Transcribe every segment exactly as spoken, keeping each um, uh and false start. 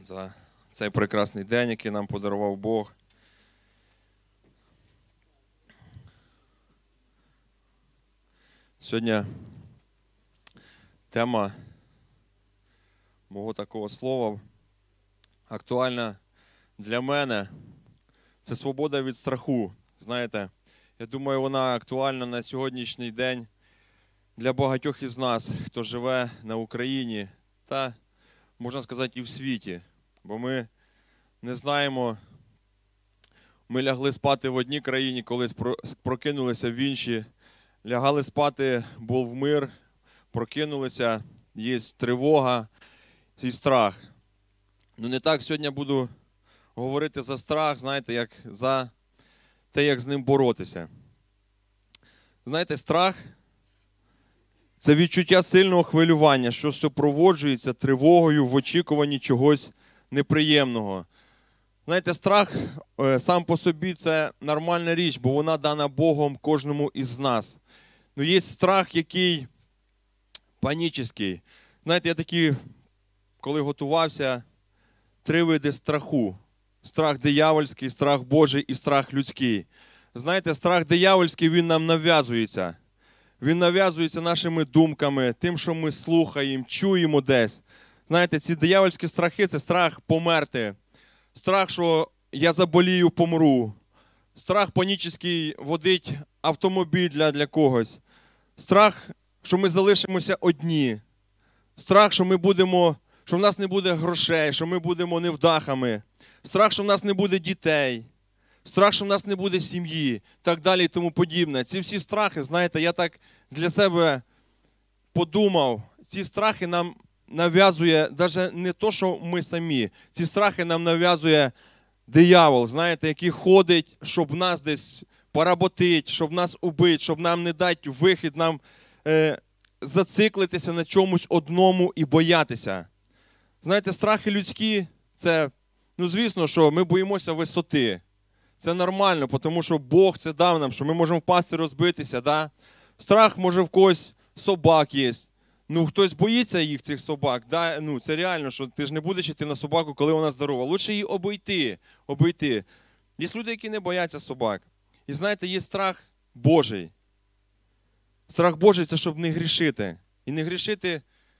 за цей прекрасний день, який нам подарував Бог. Сьогодні тема мого такого слова актуальна для мене. Це свобода від страху. Знаєте, я думаю, вона актуальна на сьогоднішній день для багатьох із нас, хто живе на Україні та, можна сказати, і в світі. Бо ми не знаємо, ми лягли спати в одній країні, колись прокинулися в іншій. Лягали спати, був мир, прокинулися, є тривога і страх. Ну не так сьогодні буду говорити за страх, знаєте, як за те, як з ним боротися. Знаєте, страх – це відчуття сильного хвилювання, що супроводжується тривогою в очікуванні чогось неприємного. Знаєте, страх сам по собі – це нормальна річ, бо вона дана Богом кожному із нас. Ну є страх, який панічний. Знаєте, я такий, коли готувався, три види страху. Страх диявольський, страх Божий і страх людський. Знаєте, страх диявольський, він нам нав'язується. Він нав'язується нашими думками, тим, що ми слухаємо, чуємо десь. Знаєте, ці диявольські страхи – це страх померти. Страх, що я заболію, помру. Страх панічний водить автомобіль для, для когось. Страх, що ми залишимося одні. Страх, що ми будемо, що в нас не буде грошей, що ми будемо невдахами. Страх, що в нас не буде дітей. Страх, що в нас не буде сім'ї. Так далі і тому подібне. Ці всі страхи, знаєте, я так для себе подумав. Ці страхи нам нав'язує, навіть не то, що ми самі. Ці страхи нам нав'язує диявол, знаєте, який ходить, щоб нас десь поработить, щоб нас убити, щоб нам не дати вихід, нам е, зациклитися на чомусь одному і боятися. Знаєте, страхи людські – це, ну звісно, що ми боїмося висоти. Це нормально, тому що Бог це дав нам, що ми можемо впасти, розбитися. Да? Страх, може, в когось собак є. Ну, хтось боїться їх, цих собак. Да? Ну, це реально, що ти ж не будеш йти на собаку, коли вона здорова. Лучше її обійти, обійти. Є люди, які не бояться собак. І знаєте, є страх Божий. Страх Божий – це щоб не грішити. І не грішити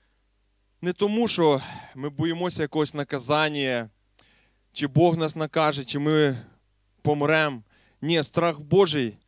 не тому, що ми боїмося якогось наказання, чи Бог нас накаже, чи ми помремо. Ні, страх Божий,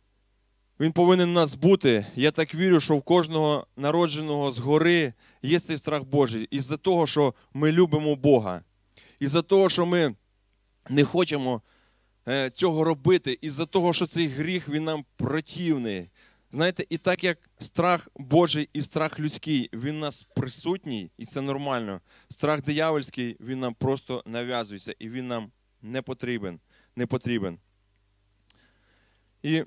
він повинен в нас бути. Я так вірю, що в кожного народженого згори є цей страх Божий. Із-за того, що ми любимо Бога. Із-за того, що ми не хочемо цього робити. Із-за того, що цей гріх, він нам противний. Знаєте, і так як страх Божий і страх людський, він у нас присутній, і це нормально. Страх диявольський, він нам просто нав'язується, і він нам не потрібен. Не потрібен. І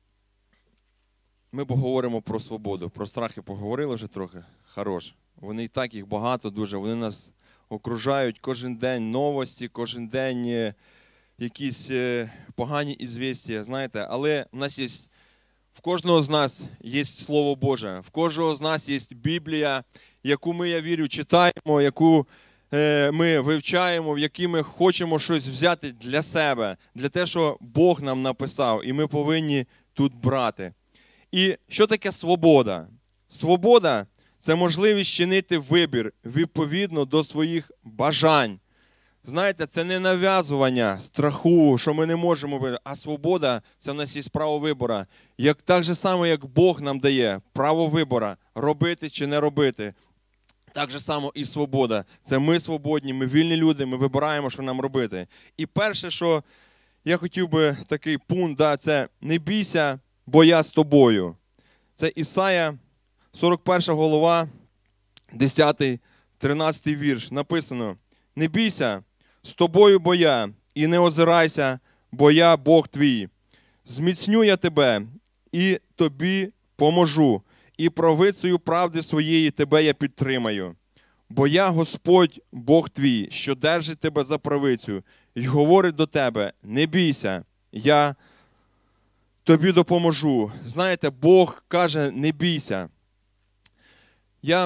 ми поговоримо про свободу. Про страхи поговорили вже трохи. Хорош. Вони і так, їх багато дуже. Вони нас окружають кожен день новості, кожен день якісь погані ізвістія, знаєте. Але в нас є, в кожного з нас є Слово Боже. В кожного з нас є Біблія, яку ми, я вірю, читаємо, яку ми вивчаємо, в якій ми хочемо щось взяти для себе, для те, що Бог нам написав, і ми повинні тут брати. І що таке свобода? Свобода – це можливість чинити вибір відповідно до своїх бажань. Знаєте, це не нав'язування страху, що ми не можемо, а свобода – це в нас є право вибору. Як, так же само, як Бог нам дає право вибору, робити чи не робити. Так же само і свобода. Це ми свободні, ми вільні люди, ми вибираємо, що нам робити. І перше, що я хотів би такий пункт, да, це не бійся, бо я з тобою. Це Ісая, сорок перша глава, десятий тринадцятий вірш. Написано: не бійся, з тобою бо я, і не озирайся, бо я Бог твій. Зміцню я тебе, і тобі поможу. І правицею правди своєї тебе я підтримаю. Бо я Господь, Бог твій, що держить тебе за правицю, і говорить до тебе: не бійся, я тобі допоможу. Знаєте, Бог каже: не бійся. Я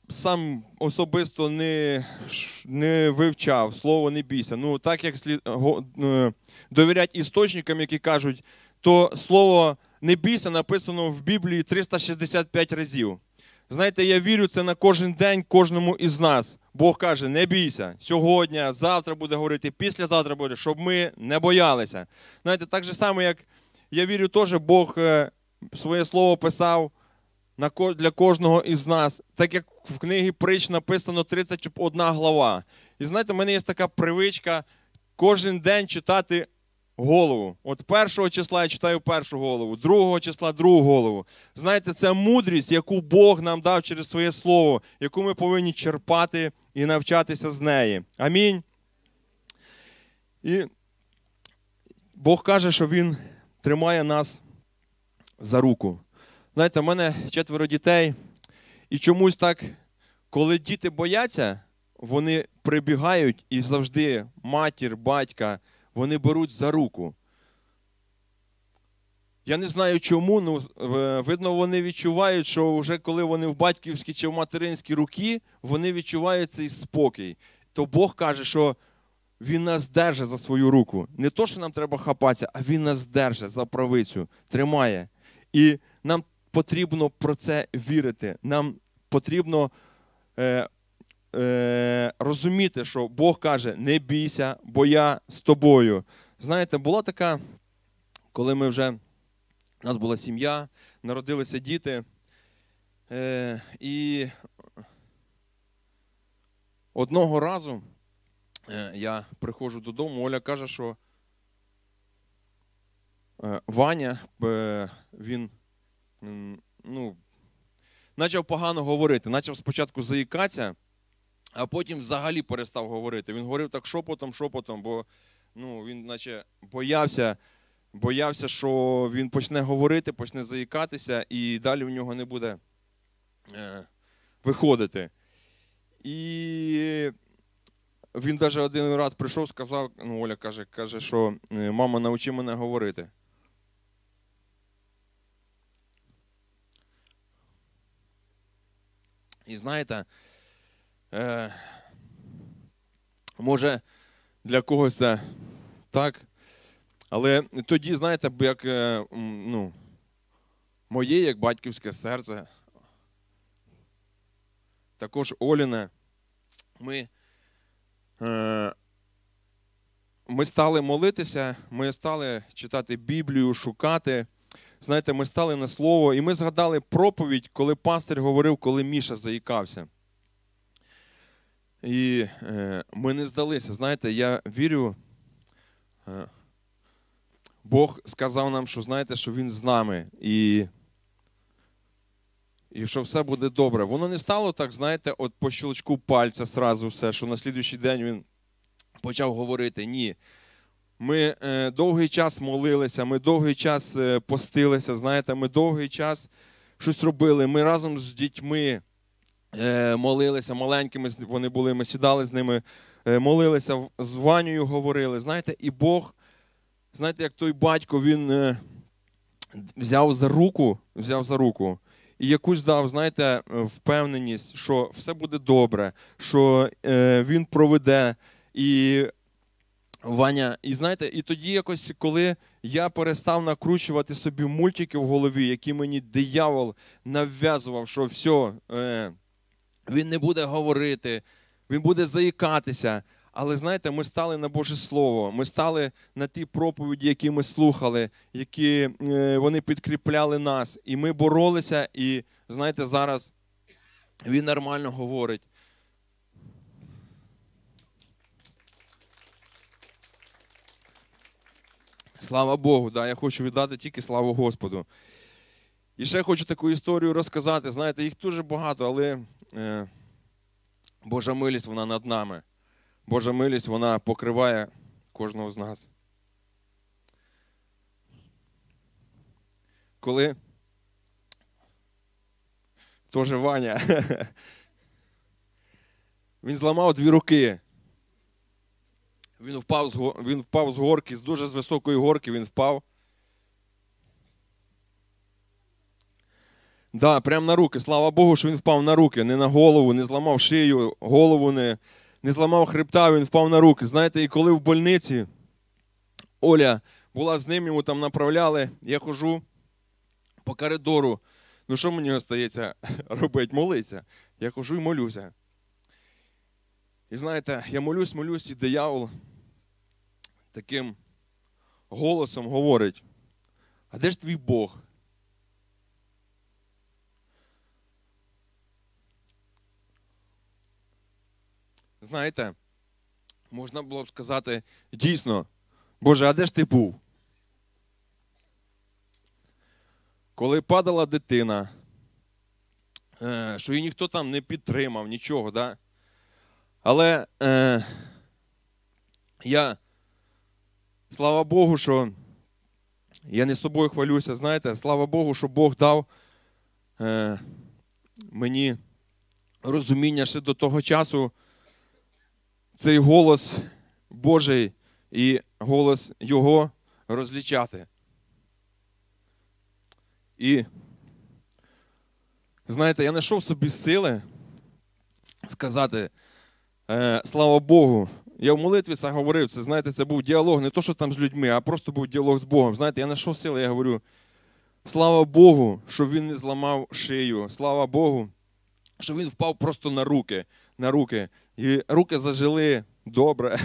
сам особисто не, не вивчав слово «не бійся». Ну, так як слід довірять істочникам, які кажуть, то слово «не бійся» написано в Біблії триста шістдесят п'ять разів. Знаєте, я вірю це на кожен день кожному із нас. Бог каже, не бійся, сьогодні, завтра буде говорити, післязавтра буде, щоб ми не боялися. Знаєте, так же само, як я вірю теж, Бог своє слово писав для кожного із нас. Так як в книгі Притч написано тридцять одна глава. І знаєте, в мене є така привичка кожен день читати голову. От першого числа я читаю першу голову, другого числа другу голову. Знаєте, це мудрість, яку Бог нам дав через своє слово, яку ми повинні черпати і навчатися з неї. Амінь. І Бог каже, що Він тримає нас за руку. Знаєте, в мене четверо дітей, і чомусь так, коли діти бояться, вони прибігають і завжди матір, батька, вони беруть за руку. Я не знаю чому, ну, видно, вони відчувають, що вже коли вони в батьківській чи в материнській руки, вони відчувають цей спокій. То Бог каже, що Він нас держить за свою руку. Не то, що нам треба хапатися, а Він нас держить за правицю, тримає. І нам потрібно про це вірити. Нам потрібно е, е, розуміти, що Бог каже, не бійся, бо я з тобою. Знаєте, була така, коли ми вже, у нас була сім'я, народилися діти, е, і одного разу е, я приходжу додому, Оля каже, що е, Ваня, е, він, ну, почав погано говорити, почав спочатку заїкатися, а потім взагалі перестав говорити. Він говорив так шепотом, шепотом, бо ну, він наче боявся, боявся, що він почне говорити, почне заїкатися, і далі в нього не буде е, виходити. І він навіть один раз прийшов, сказав, ну, Оля каже, каже, що мама, навчи мене говорити. І знаєте, е, може для когось це так, але тоді, знаєте, як е, ну, моє, як батьківське серце, також Оліне, ми, е, ми стали молитися, ми стали читати Біблію, шукати. Знаєте, ми стали на слово, і ми згадали проповідь, коли пастир говорив, коли Міша заїкався. І е, ми не здалися. Знаєте, я вірю, е, Бог сказав нам, що, знаєте, що Він з нами, і, і що все буде добре. Воно не стало так, знаєте, от по щелчку пальця сразу все, що на слідуючий день він почав говорити. Ні. Ми е, довгий час молилися, ми довгий час е, постилися, знаєте, ми довгий час щось робили. Ми разом з дітьми е, молилися, маленькими вони були, ми сідали з ними, е, молилися, з Ванею говорили. Знаєте, і Бог, знаєте, як той батько, він е, взяв за руку, взяв за руку і якусь дав, знаєте, впевненість, що все буде добре, що е, він проведе. І Ваня, і знаєте, і тоді якось, коли я перестав накручувати собі мультики в голові, які мені диявол нав'язував, що все, е, він не буде говорити, він буде заїкатися. Але, знаєте, ми стали на Боже Слово, ми стали на ті проповіді, які ми слухали, які е, вони підкріпляли нас. І ми боролися, і, знаєте, зараз він нормально говорить. Слава Богу, да, я хочу віддати тільки славу Господу. І ще хочу таку історію розказати. Знаєте, їх дуже багато, але е, Божа милість, вона над нами. Божа милість, вона покриває кожного з нас. Коли теж Ваня, він зламав дві руки. Він впав, з, він впав з горки, з дуже з високої горки він впав. Да, прямо на руки. Слава Богу, що він впав на руки, не на голову, не зламав шию, голову не, не зламав хребта, він впав на руки. Знаєте, і коли в больниці Оля була з ним, йому там направляли, я хожу по коридору. Ну що мені остається робити? Молитися. Я хожу і молюся. І знаєте, я молюсь, молюсь, і диявол таким голосом говорить: а де ж твій Бог? Знаєте, можна було б сказати, дійсно, Боже, а де ж ти був? Коли падала дитина, що її ніхто там не підтримав, нічого, да? Але е, я, слава Богу, що я не собою хвалюся, знаєте, слава Богу, що Бог дав е, мені розуміння ще до того часу цей голос Божий і голос Його розлічати. І, знаєте, я знайшов собі сили сказати, е, слава Богу. Я в молитві це говорив, це, знаєте, це був діалог, не то, що там з людьми, а просто був діалог з Богом. Знаєте, я знайшов сили, я говорю, слава Богу, що він не зламав шию. Слава Богу, що він впав просто на руки, на руки. І руки зажили добре.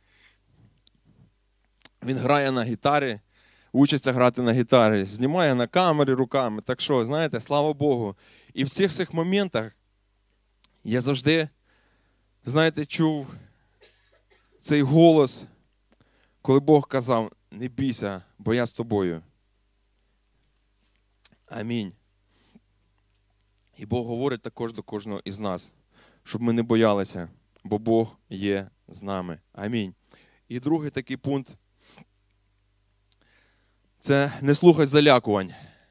Він грає на гітарі, учиться грати на гітарі, знімає на камері руками. Так що, знаєте, слава Богу. І в цих цих моментах я завжди, знаєте, чув цей голос, коли Бог казав, не бійся, бо я з тобою. Амінь. І Бог говорить також до кожного із нас, щоб ми не боялися, бо Бог є з нами. Амінь. І другий такий пункт – це не слухай залякувань.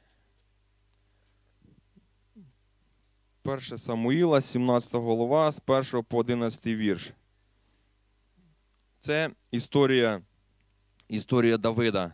Перше Самуїла, сімнадцята глава, з першого по одинадцятий вірш. Це історія, історія Давида.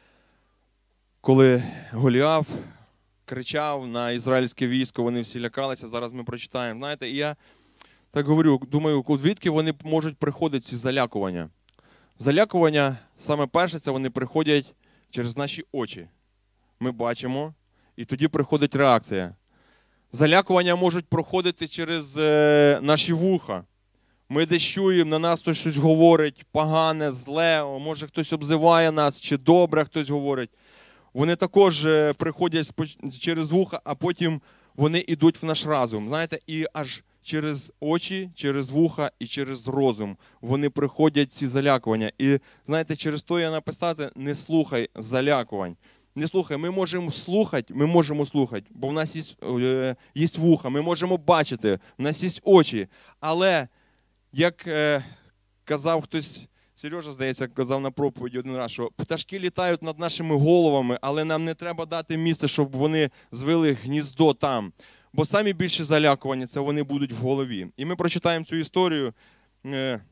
Коли Голіаф кричав на ізраїльське військо, вони всі лякалися, зараз ми прочитаємо. Знаєте, і я так говорю, думаю, звідки вони можуть приходити ці залякування? Залякування, саме перше, це вони приходять через наші очі. Ми бачимо, і тоді приходить реакція. Залякування можуть проходити через е, наші вуха. Ми десь чуємо, на нас хтось щось говорить, погане, зле, може хтось обзиває нас, чи добре хтось говорить. Вони також е, приходять через вуха, а потім вони йдуть в наш разум. Знаєте, і аж через очі, через вуха і через розум вони приходять ці залякування. І, знаєте, через то я написав це, не слухай залякувань. Не слухай, ми можемо слухати, ми можемо слухати, бо в нас є, е, є вуха, ми можемо бачити, в нас є очі. Але, як е, казав хтось, Сережа, здається, казав на проповіді один раз, що пташки літають над нашими головами, але нам не треба дати місце, щоб вони звели гніздо там. Бо самі більші залякування – це вони будуть в голові. І ми прочитаємо цю історію. Е,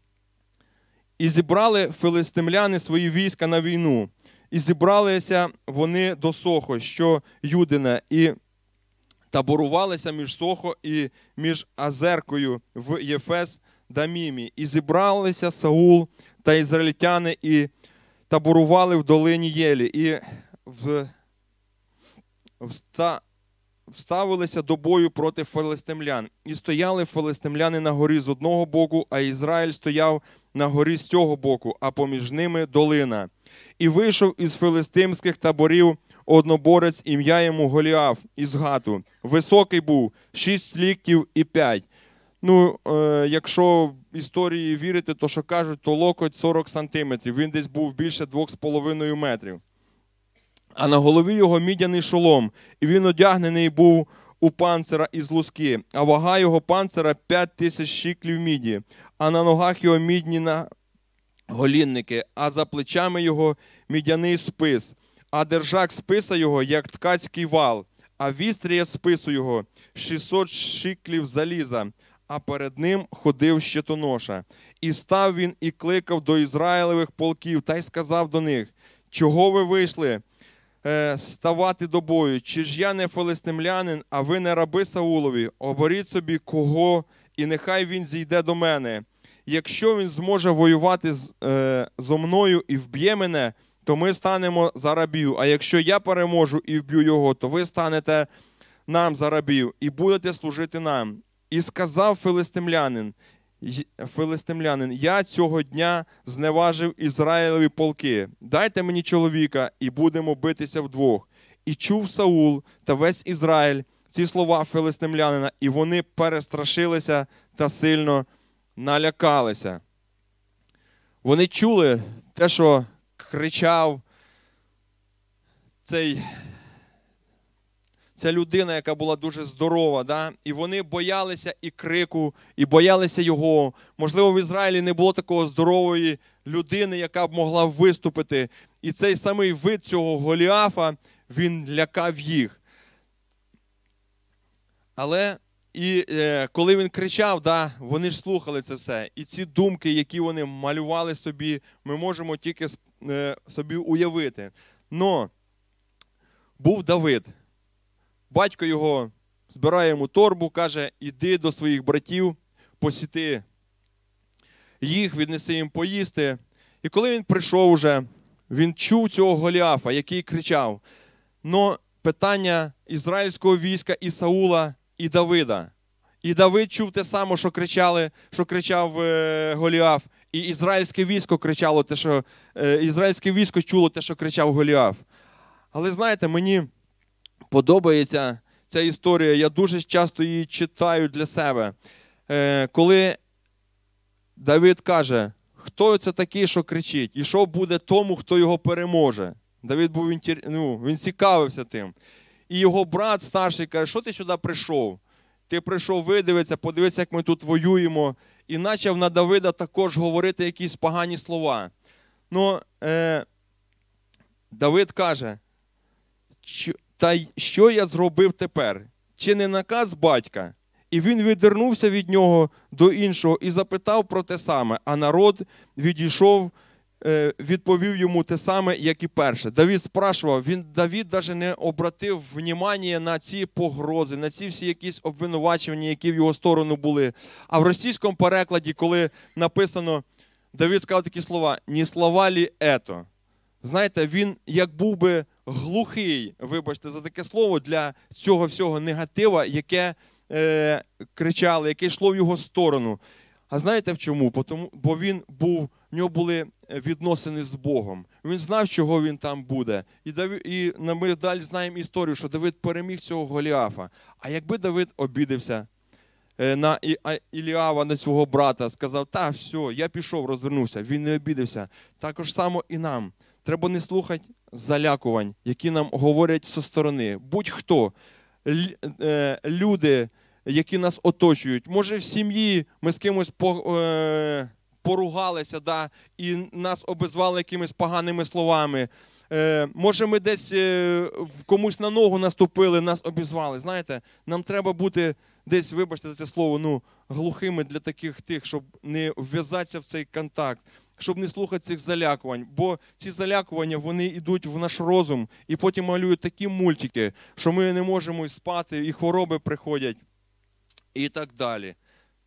«І зібрали филистимляни свої війська на війну. І зібралися вони до Сохо, що Юдина, і таборувалися між Сохо і між Азеркою в Єфес Дамімі. І зібралися Саул та ізраїльтяни і таборували в долині Єлі. І в... вста... вставилися до бою проти филистимлян. І стояли филистимляни на горі з одного боку, а Ізраїль стояв на горі з цього боку, а поміж ними долина. І вийшов із филистимських таборів одноборець, ім'я йому Голіаф із Гату. Високий був, шість ліктів і п'ять. Ну, е, якщо історії вірити, то що кажуть, то локоть сорок сантиметрів. Він десь був більше двох з половиною метрів. А на голові його мідяний шолом, і він одягнений був у панцира із луски, а вага його панцира п'ять тисяч шиклів міді, а на ногах його мідні наголінники, а за плечами його мідяний спис, а держак списа його, як ткацький вал, а вістрія спису його шістсот шиклів заліза, а перед ним ходив щитоноша. І став він і кликав до Ізраїлевих полків, та й сказав до них: чого ви вийшли е, ставати до бою? Чи ж я не филистимлянин, а ви не раби Саулові? Оберіть собі кого, і нехай він зійде до мене. Якщо він зможе воювати з, е, зо мною і вб'є мене, то ми станемо за рабів. А якщо я переможу і вб'ю його, то ви станете нам за рабів і будете служити нам. І сказав филистимлянин, филистимлянин, я цього дня зневажив Ізраїлеві полки. Дайте мені чоловіка, і будемо битися вдвох. І чув Саул та весь Ізраїль ці слова филистимлянина, і вони перестрашилися та сильно налякалися. Вони чули те, що кричав цей, ця людина, яка була дуже здорова, да? І вони боялися і крику, і боялися його. Можливо, в Ізраїлі не було такої здорової людини, яка б могла виступити. І цей самий вид цього Голіафа, він лякав їх. Але і е, коли він кричав, да, вони ж слухали це все. І ці думки, які вони малювали собі, ми можемо тільки е, собі уявити. Но був Давид. Батько його збирає йому торбу, каже, іди до своїх братів, посіти їх, віднеси їм поїсти. І коли він прийшов уже, він чув цього Голіафа, який кричав. Но питання ізраїльського війська і Саула, і Давида. І Давид чув те саме, що кричали, що кричав е, Голіаф. І ізраїльське військо кричало те, що е, ізраїльське військо чуло те, що кричав Голіаф. Але знаєте, мені подобається ця історія. Я дуже часто її читаю для себе. Е, коли Давид каже, хто це такий, що кричить, і що буде тому, хто його переможе. Давид був ну, він цікавився тим. І його брат старший каже, що ти сюди прийшов? Ти прийшов видивитися, подивитися, як ми тут воюємо. І почав на Давида також говорити якісь погані слова. Ну, е, Давид каже, та що я зробив тепер? Чи не наказ батька? І він відвернувся від нього до іншого і запитав про те саме. А народ відійшов, відповів йому те саме, як і перше. Давид спрашував, він, Давид навіть не обратив внимання на ці погрози, на ці всі якісь обвинувачення, які в його сторону були. А в російському перекладі, коли написано, Давид сказав такі слова, «Не слова лі ето?» Знаєте, він як був би глухий, вибачте за таке слово, для цього всього негатива, яке е, кричали, яке йшло в його сторону. А знаєте в чому? Тому, бо він був, в нього були відносини з Богом. Він знав, чого він там буде. І, Давид, і ми далі знаємо історію, що Давид переміг цього Голіафа. А якби Давид обідився на Іліава, на свого брата, сказав, та все, я пішов, розвернувся, він не обідався. Також само і нам. Треба не слухати залякувань, які нам говорять зі сторони. Будь-хто, люди, які нас оточують. Може в сім'ї ми з кимось поругалися, да, і нас обізвали якимись поганими словами. Може ми десь комусь на ногу наступили, нас обізвали. Знаєте, нам треба бути десь, вибачте за це слово, ну, глухими для таких тих, щоб не вв'язатися в цей контакт, щоб не слухати цих залякувань. Бо ці залякування, вони йдуть в наш розум і потім малюють такі мультики, що ми не можемо і спати, і хвороби приходять, і так далі.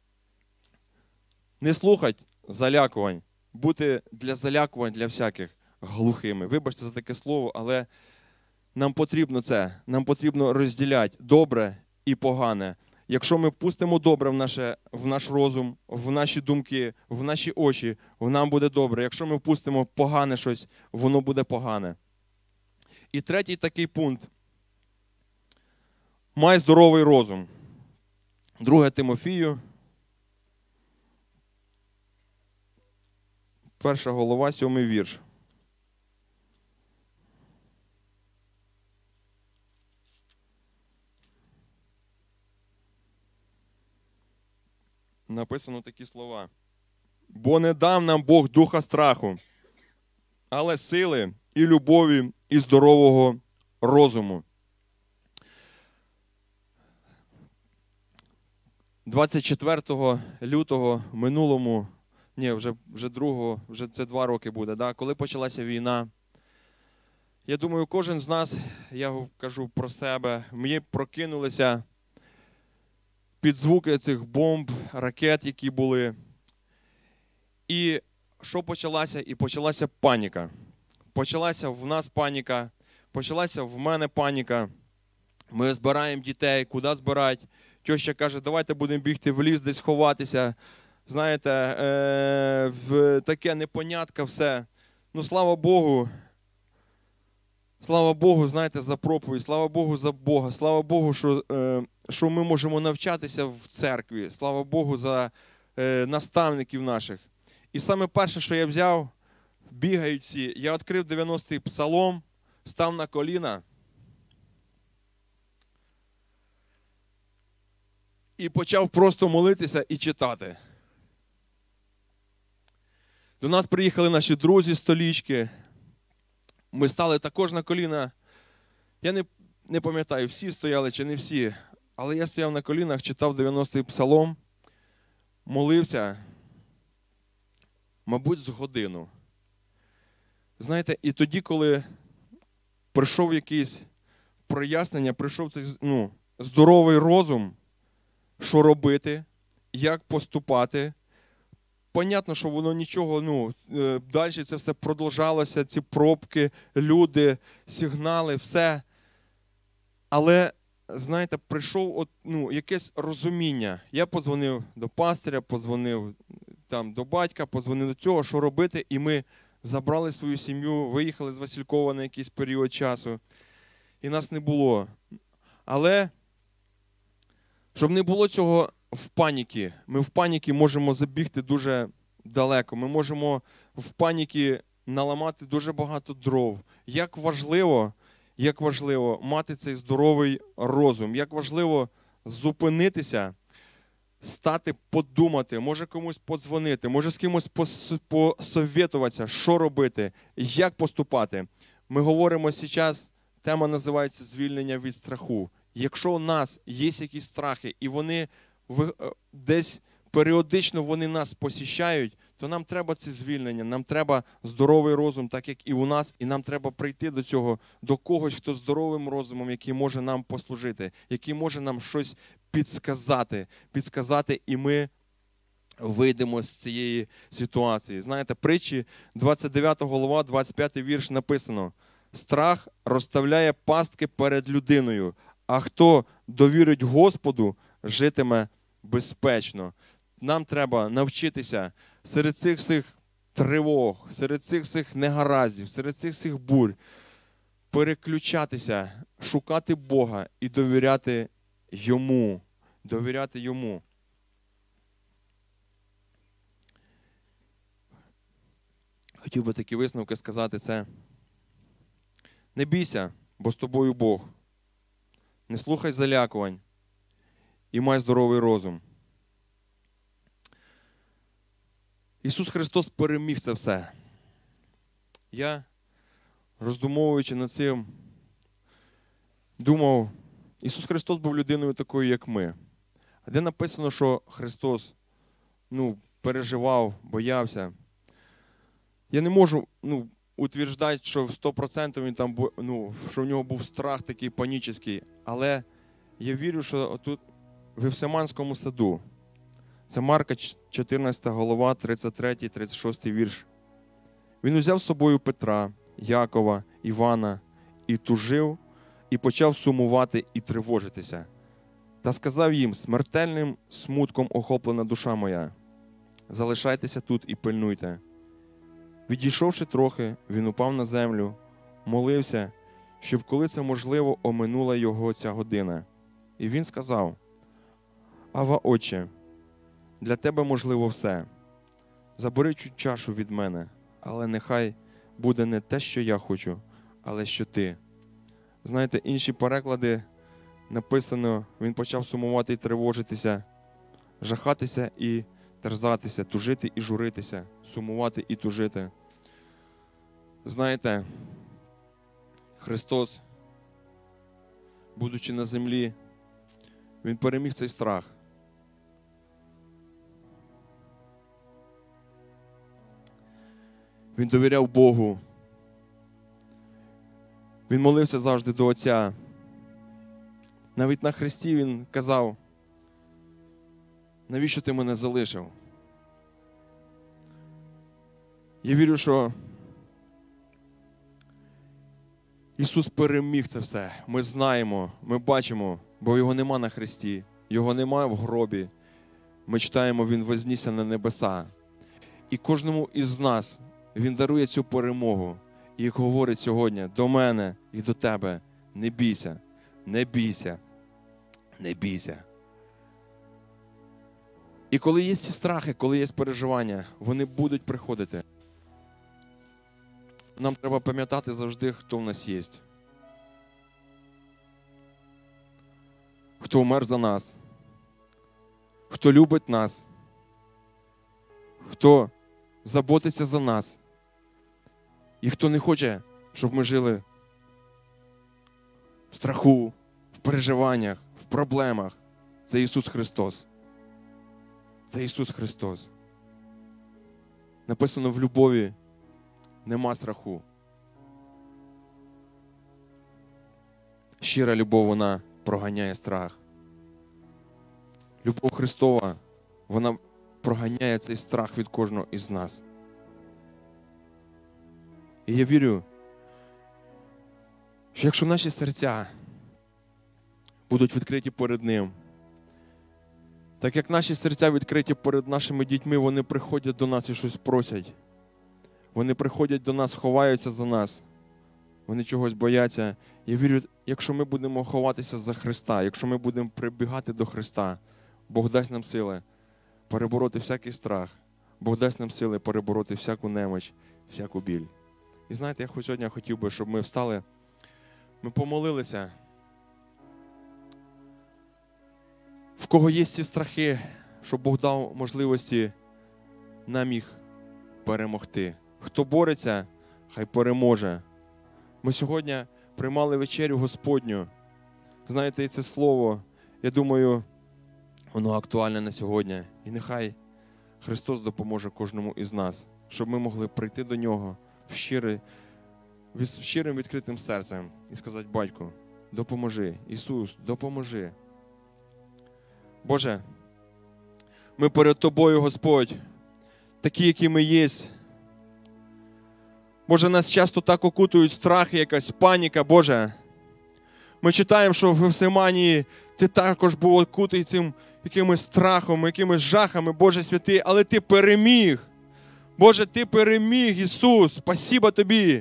Не слухати залякувань, бути для залякувань, для всяких глухими. Вибачте за таке слово, але нам потрібно це, нам потрібно розділяти добре і погане. Якщо ми пустимо добре в, наше, в наш розум, в наші думки, в наші очі, нам буде добре. Якщо ми пустимо погане щось, воно буде погане. І третій такий пункт. Май здоровий розум. Друге Тимофію. Перша глава, сьомий вірш. Написано такі слова. Бо не дав нам Бог духа страху, але сили і любові, і здорового розуму. двадцять четвертого лютого минулому, ні, вже, вже другого, вже це два роки буде, да, коли почалася війна, Я думаю, кожен з нас, я кажу про себе, ми прокинулися під звуки цих бомб, ракет, які були. І що почалося? І почалася паніка. Почалася в нас паніка, почалася в мене паніка. Ми збираємо дітей, куди збирати. Тьоща каже, давайте будемо бігти в ліс, десь ховатися. Знаєте, е- в таке непонятка все. Ну, слава Богу, слава Богу, знаєте, за проповідь, слава Богу за Бога, слава Богу, що, е- що ми можемо навчатися в церкві, слава Богу за е- наставників наших. І саме перше, що я взяв, бігають всі, я відкрив дев'яностий псалом, став на коліна і почав просто молитися і читати. До нас приїхали наші друзі з столічки. Ми стали також на коліна. Я не, не пам'ятаю, всі стояли чи не всі, але я стояв на колінах, читав дев'яностий псалом, молився, мабуть, з годину. Знаєте, і тоді, коли прийшов якийсь прояснення, прийшов цей ну, здоровий розум, що робити, як поступати. Понятно, що воно нічого, ну, далі це все продовжалося, ці пробки, люди, сигнали, все. Але, знаєте, прийшов от, ну, якесь розуміння. Я подзвонив до пастиря, подзвонив там, до батька, подзвонив до цього, що робити, і ми забрали свою сім'ю, виїхали з Василькова на якийсь період часу, і нас не було. Але, щоб не було цього в паніки, ми в паніки можемо забігти дуже далеко, ми можемо в паніки наламати дуже багато дров. Як важливо, як важливо мати цей здоровий розум, як важливо зупинитися, стати, подумати, може комусь подзвонити, може з кимось посовєтуватися, що робити, як поступати. Ми говоримо зараз, тема називається «Звільнення від страху». Якщо у нас є якісь страхи, і вони десь періодично вони нас посіщають, то нам треба це звільнення, нам треба здоровий розум, так як і у нас, і нам треба прийти до цього, до когось, хто здоровим розумом, який може нам послужити, який може нам щось підсказати, підсказати, і ми вийдемо з цієї ситуації. Знаєте, притчі, двадцять дев'ята глава, двадцять п'ятий вірш написано: «Страх розставляє пастки перед людиною, а хто довірить Господу, житиме безпечно». Нам треба навчитися серед цих всіх тривог, серед цих всіх негараздів, серед цих всіх бурь переключатися, шукати Бога і довіряти Йому. Довіряти Йому. Хотів би такі висновки сказати це. Не бійся, бо з тобою Бог. Не слухай залякувань і май здоровий розум. Ісус Христос переміг це все. Я, роздумовуючи над цим, думав, Ісус Христос був людиною такою, як ми. А де написано, що Христос ну, переживав, боявся. Я не можу ну, утверждати, що в сто відсотків він там, ну, що в нього був страх такий панічний. Але я вірю, що тут в Гефсиманському саду, це Марка чотирнадцята глава, тридцять третій тридцять шостий вірш. Він узяв з собою Петра, Якова, Івана і тужив, і почав сумувати і тривожитися. Та сказав їм: смертельним смутком охоплена душа моя. Залишайтеся тут і пильнуйте. Відійшовши трохи, він упав на землю, молився, щоб, коли це можливо, оминула його ця година. І він сказав: Ава, Отче, для тебе можливо все. Забери цю чашу від мене, але нехай буде не те, що я хочу, але що ти. Знаєте, інші переклади написано, він почав сумувати і тривожитися, жахатися і терзатися, тужити і журитися, сумувати і тужити. Знаєте, Христос, будучи на землі, Він переміг цей страх. Він довіряв Богу. Він молився завжди до Отця. Навіть на хресті він казав: навіщо ти мене залишив? Я вірю, що Ісус переміг це все. Ми знаємо, ми бачимо, бо Його нема на хресті, Його немає в гробі. Ми читаємо, Він вознісся на небеса. І кожному із нас Він дарує цю перемогу. І говорить сьогодні до мене і до тебе: не бійся, не бійся, не бійся. І коли є ці страхи, коли є переживання, вони будуть приходити. Нам треба пам'ятати завжди, хто в нас є. Хто вмер за нас. Хто любить нас. Хто заботиться за нас. І хто не хоче, щоб ми жили в страху, в переживаннях, в проблемах. Це Ісус Христос. Це Ісус Христос. Написано, в любові нема страху. Щира любов, вона проганяє страх. Любов Христова, вона проганяє цей страх від кожного із нас. І я вірю, що якщо наші серця будуть відкриті перед Ним, так як наші серця відкриті перед нашими дітьми, вони приходять до нас і щось просять. Вони приходять до нас, ховаються за нас. Вони чогось бояться. Я вірю, якщо ми будемо ховатися за Христа, якщо ми будемо прибігати до Христа, Бог дасть нам сили перебороти всякий страх. Бог дасть нам сили перебороти всяку неміч, всяку біль. І знаєте, я сьогодні хотів би, щоб ми встали, ми помолилися. В кого є ці страхи, щоб Бог дав можливості нам їх перемогти. Хто бореться, хай переможе. Ми сьогодні приймали вечерю Господню. Знаєте, і це слово, я думаю, воно актуальне на сьогодні. І нехай Христос допоможе кожному із нас, щоб ми могли прийти до Нього в щирий, з щирим відкритим серцем і сказати: Батько, допоможи. Ісус, допоможи. Боже, ми перед Тобою, Господь, такі, які ми є. Боже, нас часто так окутують страхи, якась паніка, Боже. Ми читаємо, що в Гефсиманії Ти також був окутий цим якимось страхом, якимись жахами, Боже святий, але Ти переміг. Боже, Ти переміг, Ісус, спасіба Тобі.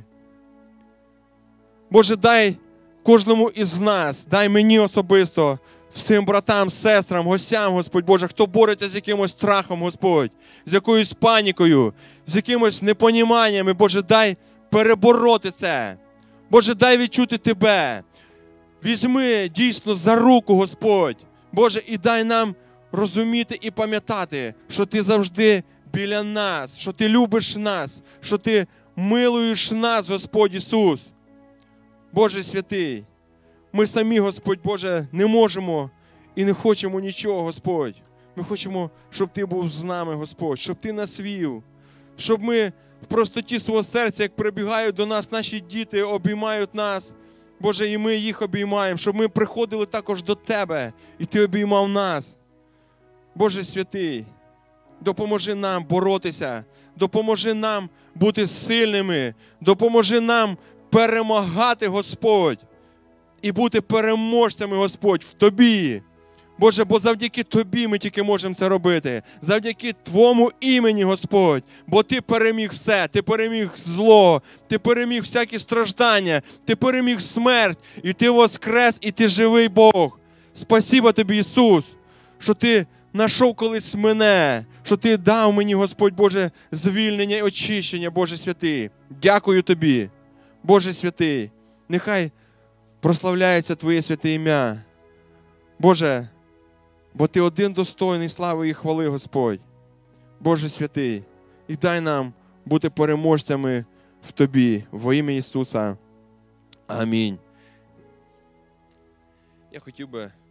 Боже, дай кожному із нас, дай мені особисто, всім братам, сестрам, гостям, Господь Боже, хто бореться з якимось страхом, Господь, з якоюсь панікою, з якимось непоніманнями, Боже, дай перебороти це. Боже, дай відчути Тебе. Візьми дійсно за руку, Господь, Боже, і дай нам розуміти і пам'ятати, що Ти завжди біля нас, що Ти любиш нас, що Ти милуєш нас, Господь Ісус. Боже святий, ми самі, Господь Боже, не можемо і не хочемо нічого, Господь. Ми хочемо, щоб Ти був з нами, Господь, щоб Ти нас вів, щоб ми в простоті свого серця, як прибігають до нас наші діти, обіймають нас, Боже, і ми їх обіймаємо, щоб ми приходили також до Тебе, і Ти обіймав нас. Боже святий, допоможи нам боротися, допоможи нам бути сильними, допоможи нам перемагати, Господь, і бути переможцями, Господь, в Тобі. Боже, бо завдяки Тобі ми тільки можемо це робити. Завдяки Твому імені, Господь. Бо Ти переміг все. Ти переміг зло. Ти переміг всякі страждання. Ти переміг смерть. І Ти воскрес, і Ти живий Бог. Спасибо Тобі, Ісус, що Ти знайшов колись мене. Що Ти дав мені, Господь Боже, звільнення і очищення, Боже святий. Дякую Тобі, Боже святий. Нехай прославляється Твоє святе ім'я. Боже, бо Ти один достойний слави і хвали, Господь. Боже святий, і дай нам бути переможцями в Тобі, во ім'я Ісуса. Амінь. Я хотів би